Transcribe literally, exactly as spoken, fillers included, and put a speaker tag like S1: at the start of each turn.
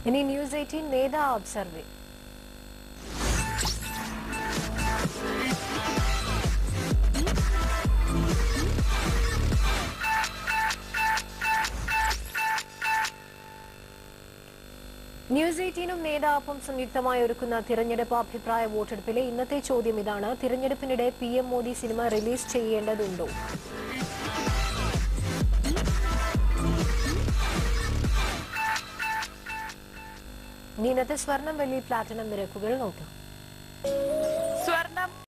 S1: ഇനി news eighteen Neta observe. News എയ്റ്റീനും നേത ആപ്പും സംയുക്തമായി ഒരുക്കുന്ന തിരഞ്ഞെടുപ്പ് അഭിപ്രായ വോട്ടെടുപ്പിലെ ഇന്നത്തെ ചോദ്യം ഇതാണ്: തിരഞ്ഞെടുപ്പിനിടെ P M Modi cinema release ചെയ്യേണ്ടതുണ്ടോ? ഇന്നത്തെ സ്വർണം വെള്ളി പ്ലാറ്റിനം നിരക്കുകൾ നോക്കാം.
S2: സ്വർണം